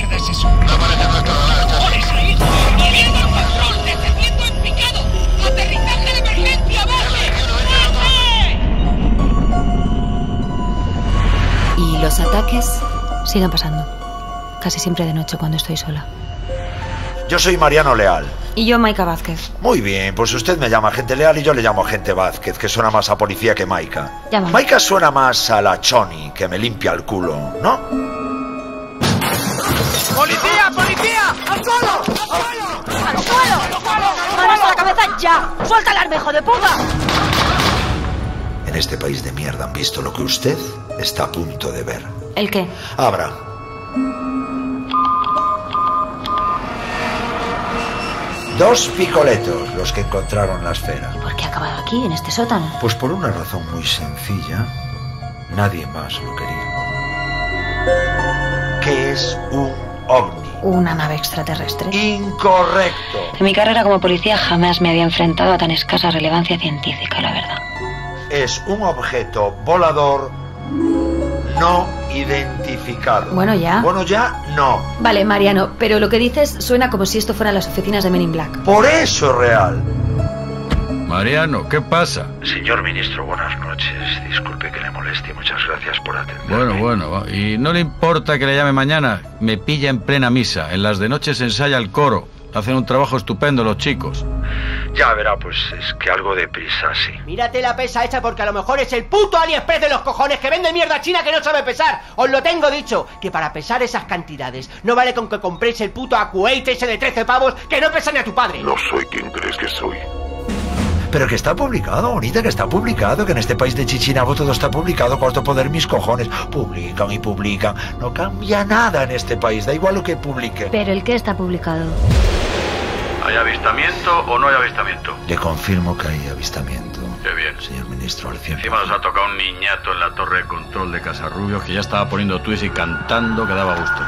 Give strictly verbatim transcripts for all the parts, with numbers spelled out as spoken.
mierda es eso? No aparece nuestro radar, chasis. ¡Moviendo el control! ¡Descendiendo en picado! ¡Aterrizaje de emergencia, base! ¡Base! Y los ataques siguen pasando. Casi siempre de noche cuando estoy sola. Yo soy Mariano Leal. Y yo, Maika Vázquez. Muy bien, pues usted me llama Agente Leal y yo le llamo Agente Vázquez, que suena más a policía que Maika. Llámame. Maika suena más a la Choni, que me limpia el culo, ¿no? ¡Policía, policía! ¡Al suelo! ¡Al suelo! ¡Al suelo! ¡Manos a la cabeza ya! ¡Suelta el arma, hijo de puta! En este país de mierda han visto lo que usted está a punto de ver. ¿El qué? Abra. Dos picoletos los que encontraron la esfera. ¿Por qué ha acabado aquí, en este sótano? Pues por una razón muy sencilla. Nadie más lo quería. ¿Qué es un ovni? Una nave extraterrestre. Incorrecto. En mi carrera como policía jamás me había enfrentado a tan escasa relevancia científica, la verdad. Es un objeto volador no identificado. Bueno, ya. Bueno, ya no. Vale, Mariano, pero lo que dices suena como si esto fueran las oficinas de Men in Black. Por eso es real. Mariano, ¿qué pasa? Señor ministro, buenas noches. Disculpe que le moleste y muchas gracias por atenderme. Bueno, bueno, ¿y no le importa que le llame mañana? Me pilla en plena misa. En las de noche se ensaya el coro. Hacen un trabajo estupendo los chicos. Ya verá, pues es que algo de prisa, sí. Mírate la pesa esa porque a lo mejor es el puto AliExpress de los cojones que vende mierda china que no sabe pesar. Os lo tengo dicho, que para pesar esas cantidades no vale con que compréis el puto Acuate ese de trece pavos que no pesa ni a tu padre. No soy quien crees que soy. Pero que está publicado, bonita, que está publicado, que en este país de Chichinabo todo está publicado, cuarto poder mis cojones. Publican y publican. No cambia nada en este país, da igual lo que publiquen. ¿Pero el qué está publicado? ¿Hay avistamiento o no hay avistamiento? Le confirmo que hay avistamiento. Qué bien. Señor ministro, al cien por Encima ciento. nos ha tocado un niñato en la torre de control de Casarrubios que ya estaba poniendo tuits y cantando que daba gusto.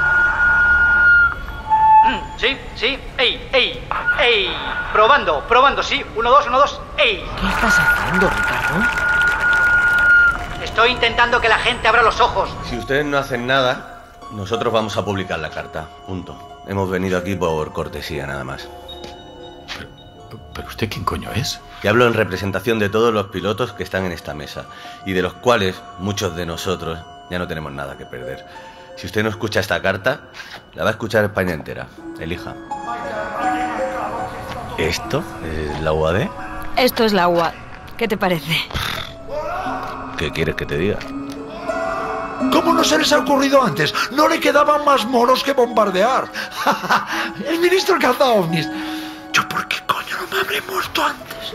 Sí, sí, ey, ey, ey. Probando, probando, sí. Uno, dos, uno, dos, ey. ¿Qué estás haciendo, Ricardo? Estoy intentando que la gente abra los ojos. Si ustedes no hacen nada, nosotros vamos a publicar la carta. Punto. Hemos venido aquí por cortesía, nada más. ¿Pero, pero usted quién coño es? Y hablo en representación de todos los pilotos que están en esta mesa, y de los cuales muchos de nosotros ya no tenemos nada que perder. Si usted no escucha esta carta, la va a escuchar España entera. Elija. ¿Esto es la U A D? Esto es la U A D. ¿Qué te parece? ¿Qué quieres que te diga? ¿Cómo no se les ha ocurrido antes? No le quedaban más moros que bombardear. El ministro caza ovnis. ¿Yo por qué coño no me habré muerto antes?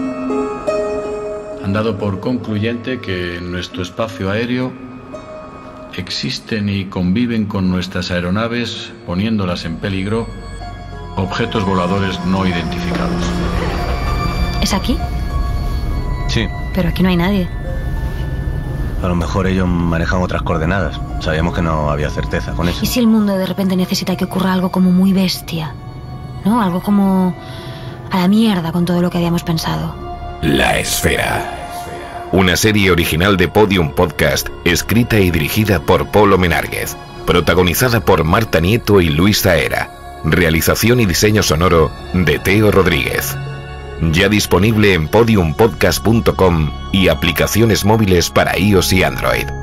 Han dado por concluyente que en nuestro espacio aéreo existen y conviven con nuestras aeronaves, poniéndolas en peligro, objetos voladores no identificados. ¿Es aquí? Sí. Pero aquí no hay nadie. A lo mejor ellos manejan otras coordenadas. Sabíamos que no había certeza con eso. ¿Y si el mundo de repente necesita que ocurra algo como muy bestia? ¿No? Algo como a la mierda con todo lo que habíamos pensado. La Esfera. Una serie original de Podium Podcast, escrita y dirigida por Polo Menárguez. Protagonizada por Marta Nieto y Luis Zaera. Realización y diseño sonoro de Teo Rodríguez. Ya disponible en podium podcast punto com y aplicaciones móviles para iOS y Android.